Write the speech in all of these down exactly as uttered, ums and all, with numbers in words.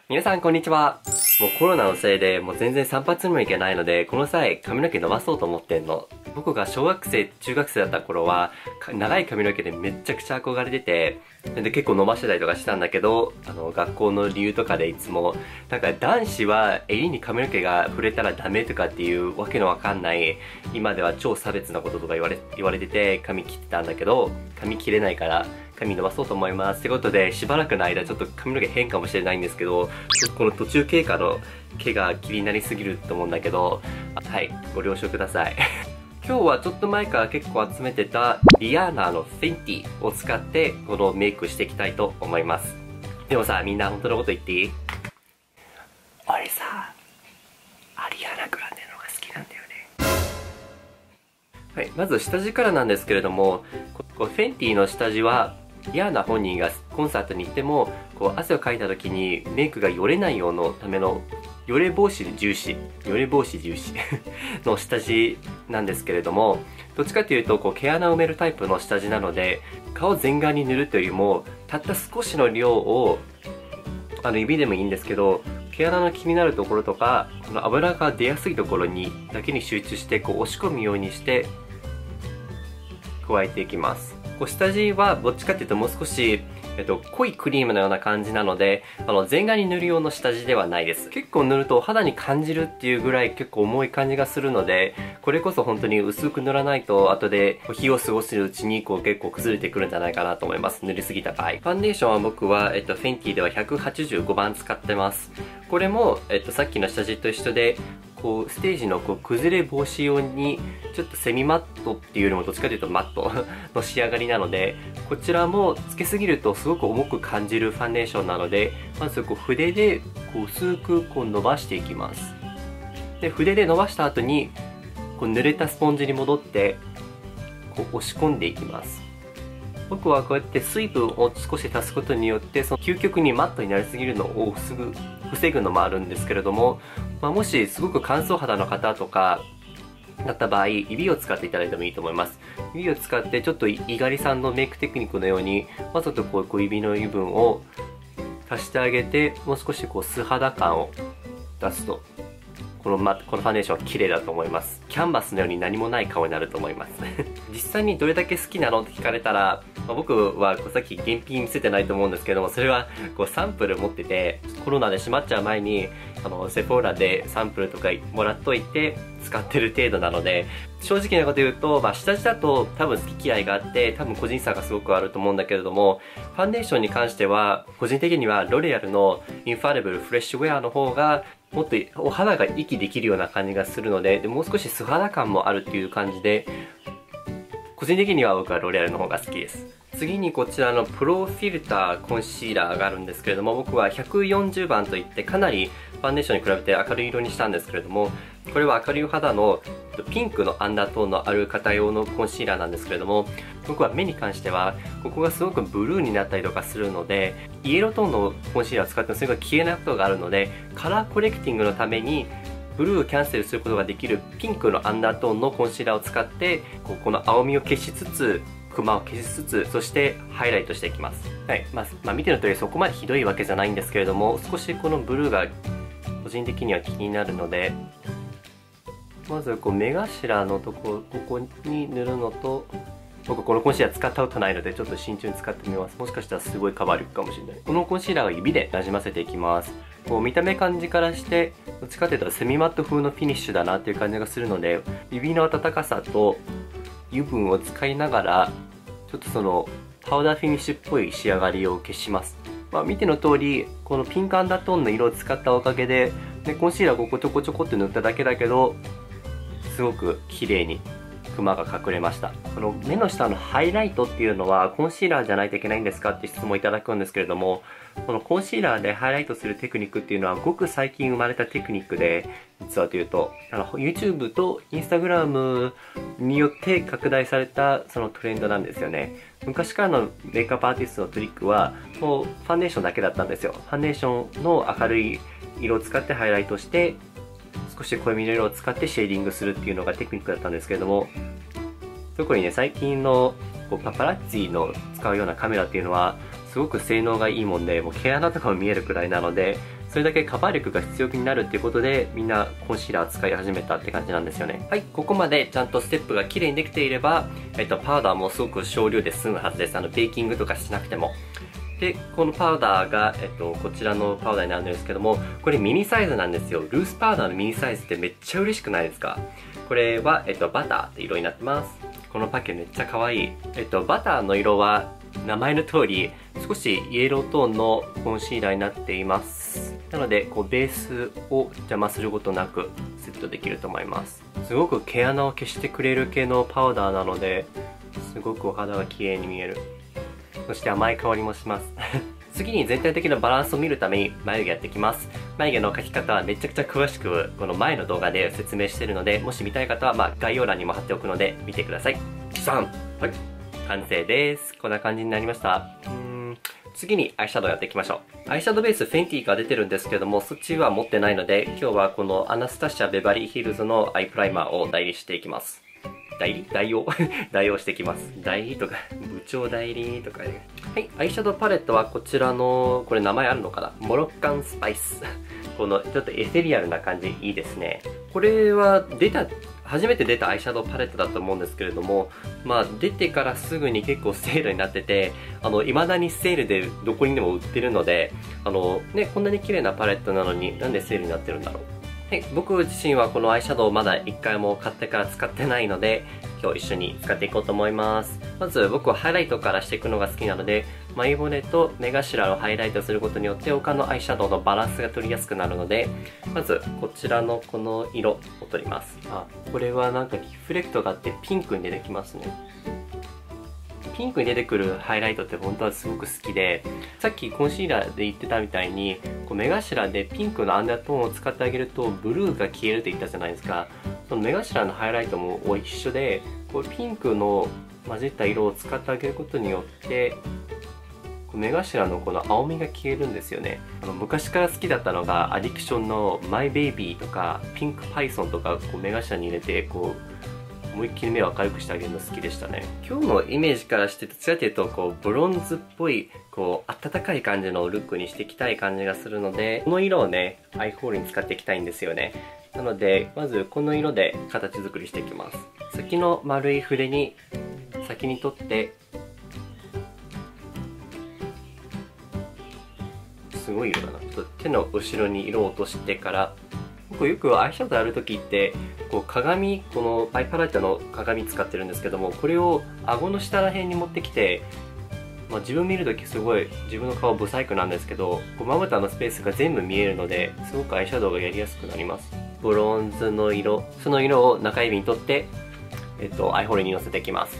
皆さんこんにちは。もうコロナのせいでもう全然散髪にも行けないので、この際髪の毛伸ばそうと思ってんの。僕が小学生、中学生だった頃は長い髪の毛でめっちゃくちゃ憧れてて、で結構伸ばしてたりとかしたんだけど、あの学校の理由とかでいつもなんか男子は襟に髪の毛が触れたらダメとかっていうわけのわかんない、今では超差別なこととか言われ言われてて髪切ってたんだけど、髪切れないから髪伸ばそうと思います。ってことで、しばらくの間ちょっと髪の毛変かもしれないんですけど、この途中経過の毛が気になりすぎると思うんだけど、はい、ご了承ください。今日はちょっと前から結構集めてたリアーナのフェンティを使ってこのメイクしていきたいと思います。でもさ、みんな本当のこと言っていい？俺さ、アリアーナグランデのが好きなんだよね。はい、まず下地からなんですけれども、ここフェンティの下地はリアーナ本人がコンサートに行ってもこう汗をかいた時にメイクがよれないようのためのよれ防止重視よれ防止重視の下地なんですけれども、どっちかというとこう毛穴を埋めるタイプの下地なので、顔全顔に塗るというよりもたった少しの量をあの指でもいいんですけど、毛穴の気になるところとかこの油が出やすいところにだけに集中してこう押し込むようにして加えていきます。こう下地はどっちかっていうともう少し、えっと、濃いクリームのような感じなので、あの全顔に塗る用の下地ではないです。結構塗ると肌に感じるっていうぐらい結構重い感じがするので、これこそ本当に薄く塗らないと後で日を過ごすうちにこう結構崩れてくるんじゃないかなと思います。塗りすぎた場合。ファンデーションは僕は、えっと、フェンティではひゃくはちじゅうごばん使ってます。これも、えっと、さっきの下地と一緒で、こうステージのこう崩れ防止用にちょっとセミマットっていうよりもどっちかというとマットの仕上がりなので、こちらもつけすぎるとすごく重く感じるファンデーションなので、まずこう筆でこう薄くこう伸ばしていきます。で筆で伸ばした後にこう濡れたスポンジに戻ってこう押し込んでいきます。僕はこうやって水分を少し足すことによってその究極にマットになりすぎるのを防ぐ防ぐのもあるんですけれども、まあ、もしすごく乾燥肌の方とかだった場合、指を使っていただいてもいいと思います。指を使ってちょっと猪狩さんのメイクテクニックのようにわざとこう小指の油分を足してあげて、もう少しこう素肌感を出すとこの、ま、このファンデーションは綺麗だと思います。キャンバスのように何もない顔になると思います実際にどれだけ好きなのって聞かれたら、まあ、僕はこうさっき現品見せてないと思うんですけども、それはこうサンプル持ってて、コロナで閉まっちゃう前にあのセフォーラでサンプルとかもらっといて使ってる程度なので、正直なこと言うと、まあ、下地だと多分好き嫌いがあって多分個人差がすごくあると思うんだけれども、ファンデーションに関しては個人的にはロレアルのインファレブルフレッシュウェアの方がもっとお肌が息できるような感じがするので、でもう少し素肌感もあるっていう感じで、個人的には僕はロレアルの方が好きです。次にこちらのプロフィルターコンシーラーがあるんですけれども、僕はひゃくよんじゅうばんといってかなりファンデーションに比べて明るい色にしたんですけれども、これは明るい肌のピンクのアンダートーンのある方用のコンシーラーなんですけれども、僕は目に関してはここがすごくブルーになったりとかするので、イエロートーンのコンシーラーを使ってもすごい消えないことがあるので、カラーコレクティングのためにブルーをキャンセルすることができるピンクのアンダートーンのコンシーラーを使って、ここの青みを消しつつクマを消しつつ、そしてハイライトしていきます。はい、まあ、まあ、見ての通りそこまでひどいわけじゃないんですけれども、少しこのブルーが個人的には気になるので、まずこう目頭のとこここに塗るのと、僕このコンシーラー使ったことないのでちょっと慎重に使ってみます。もしかしたらすごい変わるかもしれない。このコンシーラーは指でなじませていきます。こう見た目感じからしてどっちかというとセミマット風のフィニッシュだなっていう感じがするので、指の温かさと油分を使いながらちょっとそのパウダーフィニッシュっぽい仕上がりを消します。まあ、見ての通りこのピンクアンダートーンの色を使ったおかげで、でコンシーラーここちょこちょこって塗っただけだけどすごく綺麗にクマが隠れました。この目の下のハイライトっていうのはコンシーラーじゃないといけないんですかって質問いただくんですけれども、このコンシーラーでハイライトするテクニックっていうのはごく最近生まれたテクニックで、実はというとあの YouTube と Instagram によって拡大されたそのトレンドなんですよね。昔からのメイクアップアーティストのトリックはもうファンデーションだけだったんですよ。ファンデーションの明るい色を使ってハイライトして少し濃いめの色を使ってシェーディングするっていうのがテクニックだったんですけれども、特にね最近のこうパパラッチの使うようなカメラっていうのはすごく性能がいいもんで、もう毛穴とかも見えるくらいなので、 それだけカバー力が必要になるっていうことで、みんなコンシーラー使い始めたって感じなんですよね。はい、ここまでちゃんとステップが綺麗にできていれば、えっと、パウダーもすごく少量で済むはずです。あの、ベーキングとかしなくても。で、このパウダーが、えっと、こちらのパウダーになるんですけども、これミニサイズなんですよ。ルースパウダーのミニサイズってめっちゃ嬉しくないですか？これは、えっと、バターって色になってます。このパッケージめっちゃ可愛い。えっと、バターの色は、名前の通り、少しイエロートーンのコンシーラーになっています。なので、こう、ベースを邪魔することなくセットできると思います。すごく毛穴を消してくれる系のパウダーなので、すごくお肌が綺麗に見える。そして甘い香りもします。次に全体的なバランスを見るために眉毛やっていきます。眉毛の描き方はめちゃくちゃ詳しくこの前の動画で説明しているので、もし見たい方はまあ概要欄にも貼っておくので見てください。さん、はい、完成です。こんな感じになりました。うーん次にアイシャドウやっていきましょう。アイシャドウベースフェンティが出てるんですけども、そっちは持ってないので、今日はこのアナスタシア・ベバリーヒルズのアイプライマーを代理していきます。代理代用代用してきます。代理とか、部長代理とかね。はい、アイシャドウパレットはこちらの、これ名前あるのかな？モロッカンスパイス。このちょっとエセリアルな感じ、いいですね。これは出た、初めて出たアイシャドウパレットだと思うんですけれども、まあ出てからすぐに結構セールになってて、あの、未だにセールでどこにでも売ってるので、あの、ね、こんなに綺麗なパレットなのになんでセールになってるんだろう。はい、僕自身はこのアイシャドウをまだいっかいも買ってから使ってないので、今日一緒に使っていこうと思います。まず僕はハイライトからしていくのが好きなので、眉骨と目頭をハイライトすることによって他のアイシャドウのバランスが取りやすくなるので、まずこちらのこの色を取ります。あ、これはなんかリフレクトがあってピンクに出てきますね。ピンクに出てくるハイライトって本当はすごく好きで、さっきコンシーラーで言ってたみたいに、こう目頭でピンクのアンダートーンを使ってあげるとブルーが消えるって言ったじゃないですか。その目頭のハイライトも一緒で、こうピンクの混じった色を使ってあげることによって、目頭のこの青みが消えるんですよね。あの昔から好きだったのがアディクションのマイベイビーとかピンクパイソンとかこう目頭に入れてこう思いっきり目を明るくしてあげるの好きでしたね。今日のイメージからしてどちらかというとこうブロンズっぽいこう温かい感じのルックにしていきたい感じがするので、この色をねアイホールに使っていきたいんですよね。なのでまずこの色で形作りしていきます。先の丸い筆に先に取って、すごい色だな。ちょっと手の後ろに色を落としてから、僕よくアイシャドウやるときってこう鏡、このアイパレットの鏡使ってるんですけども、これを顎の下ら辺に持ってきて、まあ、自分見るときすごい自分の顔ブサイクなんですけど、こうまぶたのスペースが全部見えるのですごくアイシャドウがやりやすくなります。ブロンズの色、その色を中指に取って、えっと、アイホールにのせていきます。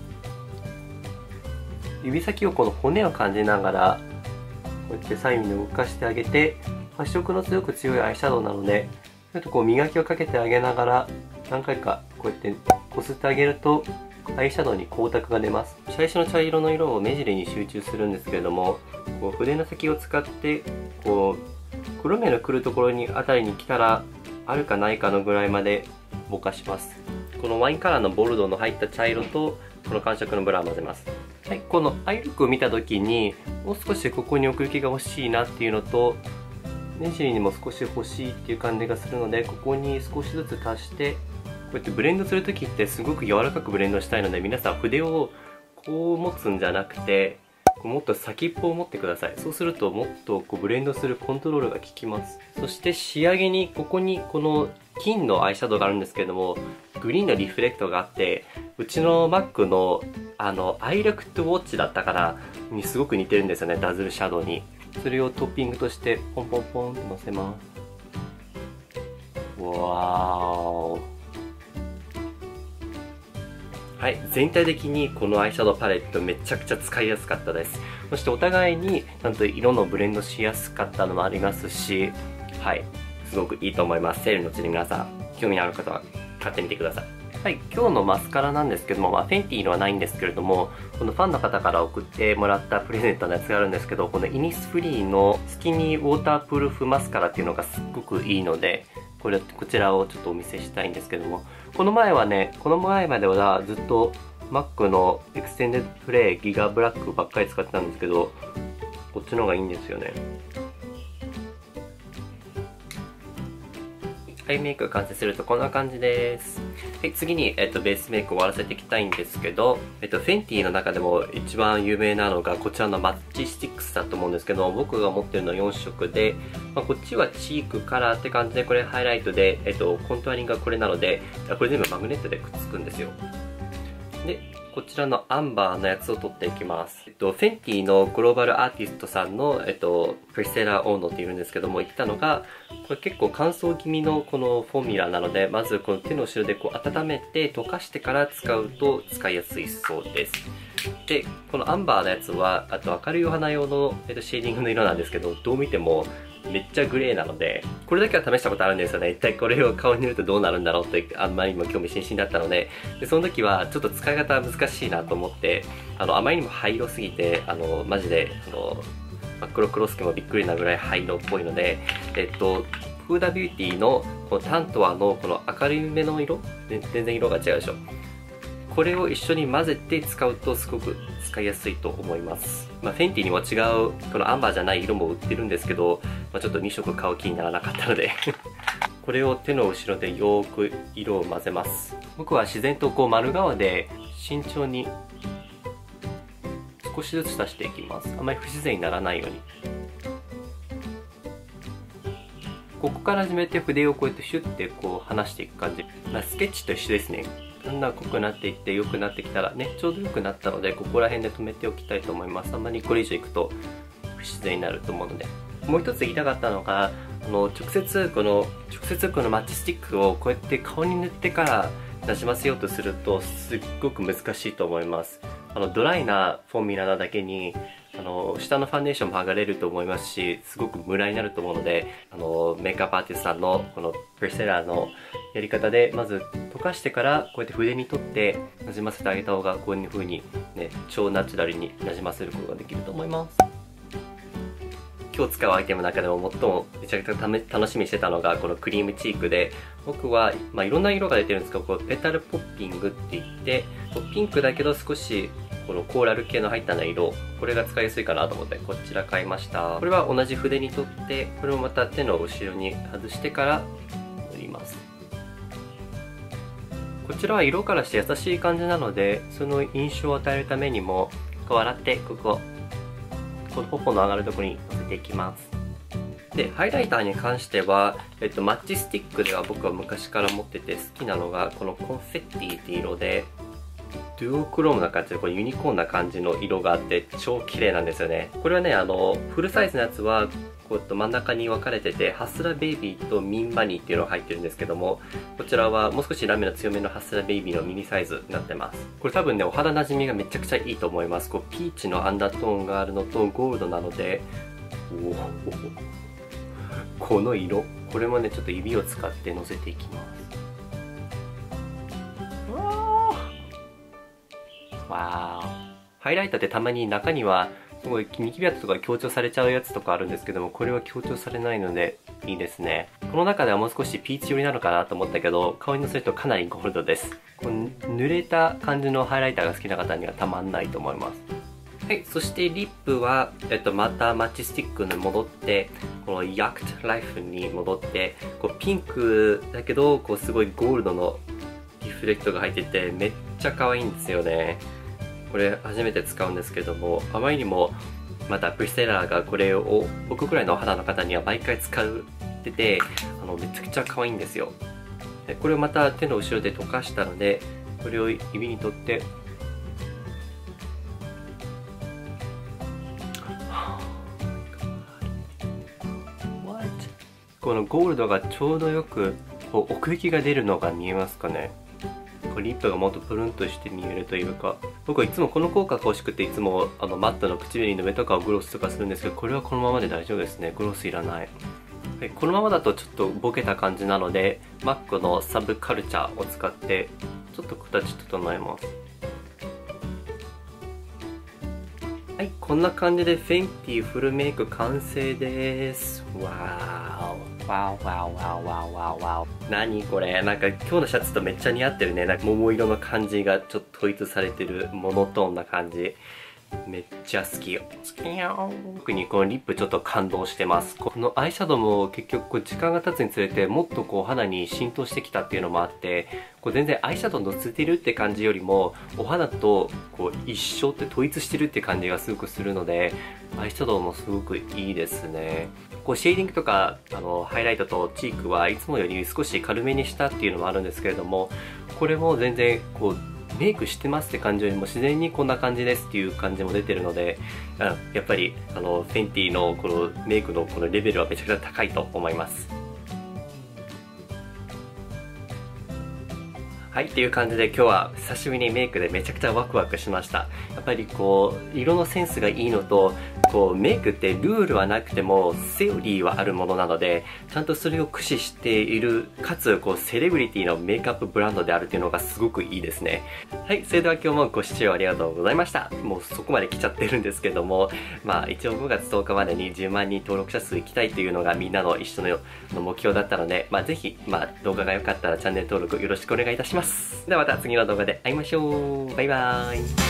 指先をこの骨を感じながらこうやって左右に動かしてあげて、発色のすごく強いアイシャドウなので、ちょっとこう磨きをかけてあげながら何回かこうやってこすってあげるとアイシャドウに光沢が出ます。最初の茶色の色を目尻に集中するんですけれども、こう筆の先を使ってこう黒目のくるところにあたりに来たらあるかないかのぐらいまでぼかします。このワインカラーのボルドーの入った茶色とこの寒色のブラウンを混ぜます。はい、このアイルックを見た時にもう少しここに奥行きが欲しいなっていうのと、目尻にも少し欲しいっていう感じがするので、ここに少しずつ足して、こうやってブレンドする時ってすごく柔らかくブレンドしたいので、皆さん筆をこう持つんじゃなくてもっと先っぽを持ってください。そうするともっとこうブレンドするコントロールが効きます。そして仕上げにここにこの金のアイシャドウがあるんですけれども、グリーンのリフレクトがあって、うちの Mac のあの I look to watch だったからにすごく似てるんですよね、ダズルシャドウに。それをトッピングとしてポンポンポンとのせます。わーお。はい、全体的にこのアイシャドウパレットめちゃくちゃ使いやすかったです。そしてお互いにちゃんと色のブレンドしやすかったのもありますし、はい、すごくいいと思います。セールのうちに皆さん興味のある方は買ってみてください。はい、今日のマスカラなんですけども、まあ、フェンティのはないんですけれども、このファンの方から送ってもらったプレゼントのやつがあるんですけど、このイニスフリーのスキニーウォータープルーフマスカラっていうのがすっごくいいので、これこちらをちょっとお見せしたいんですけども、この前はね、この前まではずっと Mac のエクステンデッドプレイギガブラックばっかり使ってたんですけど、こっちの方がいいんですよね。 アイメイクが完成するとこんな感じです。はい、次に、えっと、ベースメイクを終わらせていきたいんですけど、えっと、フェンティの中でも一番有名なのがこちらのマッチスティックスだと思うんですけど、僕が持ってるのはよん色で、まあ、こっちはチークカラーって感じで、これハイライトで、えっと、コントゥアリングがこれなので、これ全部マグネットでくっつくんですよ。で、こちらのアンバーのやつを取っていきます。えっと、フェンティのグローバルアーティストさんの、えっと、プリセラ・オーノっているんですけども、言ってたのが、これ結構乾燥気味のこのフォーミュラなので、まずこの手の後ろでこう温めて溶かしてから使うと使いやすいそうです。で、このアンバーのやつは、あと明るいお花用の、えっと、シェーディングの色なんですけど、どう見てもめっちゃグレーなので、これだけは試したことあるんですよね。一体これを顔に塗るとどうなるんだろうって、あんまりにも興味津々だったので、でその時はちょっと使い方難しいなと思って、あの、あまりにも灰色すぎて、あの、マジで、あの、真っ黒クロスケもびっくりなぐらい灰色っぽいので、えっと、フーダビューティーのこのタントワのこの明るいめの色、全然色が違うでしょ。これを一緒に混ぜて使うとすごく使いやすいと思います。まあ、フェンティにも違うこのアンバーじゃない色も売ってるんですけど、まあ、ちょっとに色買う気にならなかったのでこれを手の後ろでよーく色を混ぜます。僕は自然とこう丸側で慎重に少しずつ足していきます。あまり不自然にならないように。ここから始めて筆をこうやってシュッてこう離していく感じ。まあ、スケッチと一緒ですね。だんだん濃くなっていって良くなってきたらね、ちょうど良くなったのでここら辺で止めておきたいと思います。あんまりこれ以上いくと不自然になると思うので。もう一つ言いたかったのが、あの直接この直接このマッチスティックをこうやって顔に塗ってからなじませようとするとすっごく難しいと思います。あのドライなフォーミュラなだけにあの下のファンデーションも剥がれると思いますし、すごくムラになると思うので、あのメイクアップアーティストさんのこのプリセラーのやり方でまず溶かしてからこうやって筆に取ってなじませてあげた方がこういう風にね、超ナチュラルになじませることができると思います。今日使うアイテムの中でも最もめちゃくちゃ楽しみにしてたのがこのクリームチークで、僕は、まあ、いろんな色が出てるんですけど、こうペタルポッピングって言ってピンクだけど少しこのコーラル系の入ったような色、これが使いやすいかなと思ってこちら買いました。これは同じ筆に取ってこれをまた手の後ろに外してから塗ります。こちらは色からして優しい感じなので、その印象を与えるためにもこう洗ってこここの頬の上がるところにのせていきます。でハイライターに関しては、えっと、マッチスティックでは僕は昔から持ってて好きなのがこのコンフェッティって色で、デュオクロームな感じでこれユニコーンな感じの色があって超綺麗なんですよね。これはね、あのフルサイズのやつはこうやって真ん中に分かれてて、ハスラベイビーとミンバニーっていうのが入ってるんですけども、こちらはもう少しラメの強めのハスラベイビーのミニサイズになってます。これ多分ね、お肌なじみがめちゃくちゃいいと思います。こうピーチのアンダートーンがあるのとゴールドなので、おおこの色、これもねちょっと指を使ってのせていきます。わー、ハイライターってたまに中にはすごいニキビ跡とか強調されちゃうやつとかあるんですけども、これは強調されないのでいいですね。この中ではもう少しピーチ寄りなのかなと思ったけど、顔にのせるとかなりゴールドです。この濡れた感じのハイライターが好きな方にはたまんないと思います。はい、そしてリップは、えっと、またマッチスティックに戻って、このヤクトライフに戻って、こうピンクだけどこうすごいゴールドのリフレクトが入っててめっちゃ可愛いんですよね。これ初めて使うんですけども、あまりにもまたプリセラーがこれを僕くらいのお肌の方には毎回使ってて、あのめちゃくちゃ可愛いんですよ。でこれをまた手の後ろで溶かしたので、これを指に取ってこのゴールドがちょうどよくこう奥行きが出るのが見えますかね。リップがもっとプルンとして見えるというか、僕はいつもこの効果が欲しくていつもあのマットの唇の上とかをグロスとかするんですけど、これはこのままで大丈夫ですね。グロスいらない。はい、このままだとちょっとボケた感じなので マック のサブカルチャーを使ってちょっと形整えます。はい、こんな感じでフェンティフルメイク完成です。わーおわーわーわーわーわーわー。何これ、なんか今日のシャツとめっちゃ似合ってるね。なんか桃色の感じがちょっと統一されてるモノトーンな感じ。 めっちゃ好きよ。好きよ。特にこのリップちょっと感動してます。このアイシャドウも結局こう時間が経つにつれてもっとこう肌に浸透してきたっていうのもあって、こう全然アイシャドウのついてるって感じよりもお肌とこう一緒って統一してるって感じがすごくするので、アイシャドウもすごくいいですね。こうシェーディングとかあのハイライトとチークはいつもより少し軽めにしたっていうのもあるんですけれども、これも全然こうメイクしてますって感じよりも自然にこんな感じですっていう感じも出てるので、やっぱりあのフェンティのこのメイクのこのレベルはめちゃくちゃ高いと思います。はい、っていう感じで今日は久しぶりにメイクでめちゃくちゃワクワクしました。やっぱりこう色のセンスがいいのと、こうメイクってルールはなくてもセオリーはあるものなので、ちゃんとそれを駆使している、かつこうセレブリティのメイクアップブランドであるっていうのがすごくいいですね。はい、それでは今日もご視聴ありがとうございました。もうそこまで来ちゃってるんですけども、まあ一応ごがつとおかまでにじゅうまんにん登録者数いきたいというのがみんなの一緒の目標だったので、まあぜひ、まあ動画が良かったらチャンネル登録よろしくお願いいたします。ではまた次の動画で会いましょう。バイバーイ。